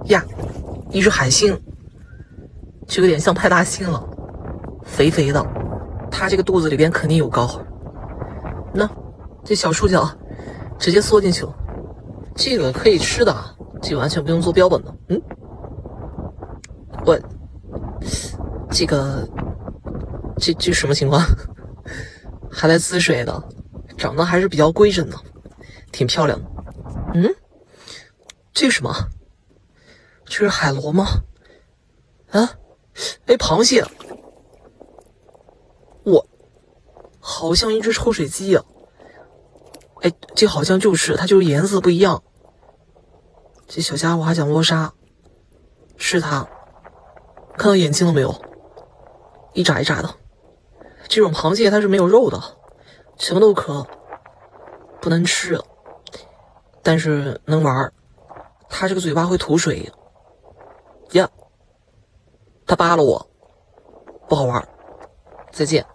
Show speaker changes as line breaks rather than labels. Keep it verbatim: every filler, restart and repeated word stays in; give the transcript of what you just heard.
呀，一只海星，就有点像派大星了，肥肥的，它这个肚子里边肯定有膏。那这小触角直接缩进去了，这个可以吃的，这个完全不用做标本的。嗯，我这个这这什么情况？还在滋水的，长得还是比较规整的，挺漂亮的。嗯，这是什么？这是海螺吗？啊，哎，螃蟹，我好像一只抽水机啊！哎，这好像就是，它就是颜色不一样。这小家伙还想摸沙，是它，看到眼睛了没有？一眨一眨的。这种螃蟹它是没有肉的，全部都壳，不能吃，但是能玩。它这个嘴巴会吐水呀，它扒了我，不好玩。再见。